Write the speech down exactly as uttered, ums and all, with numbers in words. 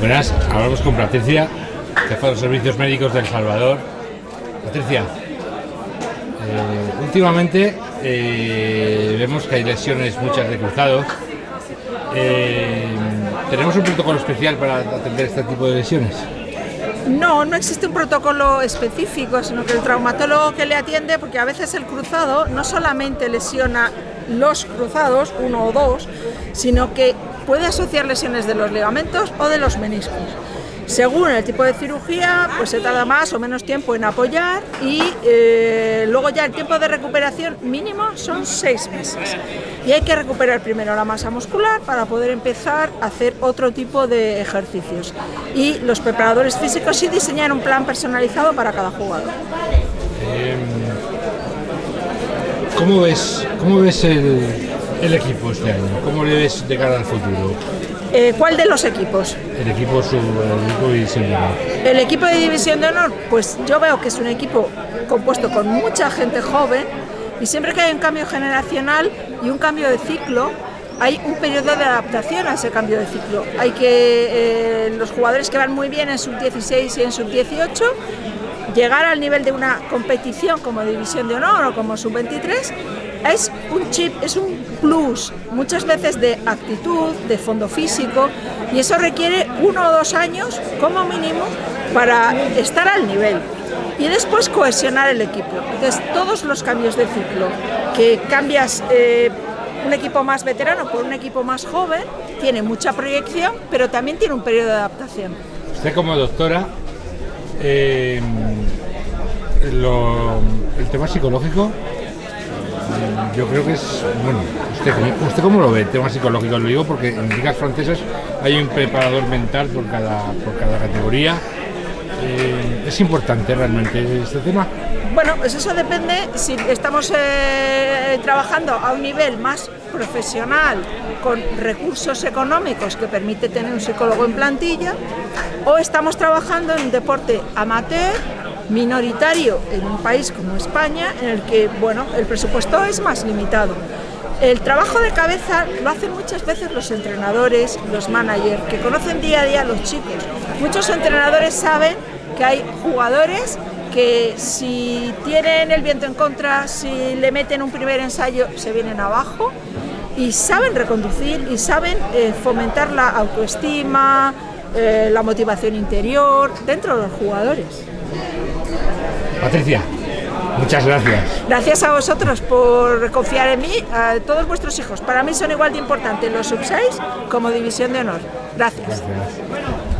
Buenas, hablamos con Patricia, jefa de los servicios médicos de El Salvador. Patricia, eh, últimamente eh, vemos que hay lesiones muchas de cruzados. Eh, ¿Tenemos un protocolo especial para atender este tipo de lesiones? No, no existe un protocolo específico, sino que el traumatólogo que le atiende, porque a veces el cruzado no solamente lesiona los cruzados, uno o dos, sino que puede asociar lesiones de los ligamentos o de los meniscos. Según el tipo de cirugía, pues se tarda más o menos tiempo en apoyar y eh, luego ya el tiempo de recuperación mínimo son seis meses. Y hay que recuperar primero la masa muscular para poder empezar a hacer otro tipo de ejercicios. Y los preparadores físicos sí diseñan un plan personalizado para cada jugador. Eh, ¿Cómo ves, cómo ves el, el equipo este año? ¿Cómo le ves de cara al futuro? Eh, ¿Cuál de los equipos? El equipo, sub, el equipo de División de Honor. El equipo de División de Honor, pues yo veo que es un equipo compuesto con mucha gente joven y siempre que hay un cambio generacional y un cambio de ciclo, hay un periodo de adaptación a ese cambio de ciclo. Hay que eh, los jugadores que van muy bien en sub dieciséis y en sub dieciocho, llegar al nivel de una competición como División de Honor o como sub veintitrés, es un chip, es un plus, muchas veces de actitud, de fondo físico, y eso requiere uno o dos años como mínimo para estar al nivel y después cohesionar el equipo. Entonces todos los cambios de ciclo, que cambias eh, un equipo más veterano por un equipo más joven, tiene mucha proyección, pero también tiene un periodo de adaptación. Usted como doctora, eh, lo, el tema psicológico, yo creo que es, bueno, usted, ¿usted cómo lo ve, el tema psicológico? Lo digo porque en ligas francesas hay un preparador mental por cada, por cada categoría. Eh, ¿Es importante realmente este tema? Bueno, pues eso depende si estamos eh, trabajando a un nivel más profesional, con recursos económicos que permite tener un psicólogo en plantilla, o estamos trabajando en un deporte amateur, minoritario en un país como España, en el que bueno, el presupuesto es más limitado. El trabajo de cabeza lo hacen muchas veces los entrenadores, los managers, que conocen día a día a los chicos. Muchos entrenadores saben que hay jugadores que si tienen el viento en contra, si le meten un primer ensayo, se vienen abajo, y saben reconducir y saben eh, fomentar la autoestima, eh, la motivación interior dentro de los jugadores. Patricia, muchas gracias. Gracias a vosotros por confiar en mí. A todos vuestros hijos, para mí son igual de importantes los sub seis como División de Honor. Gracias. Gracias.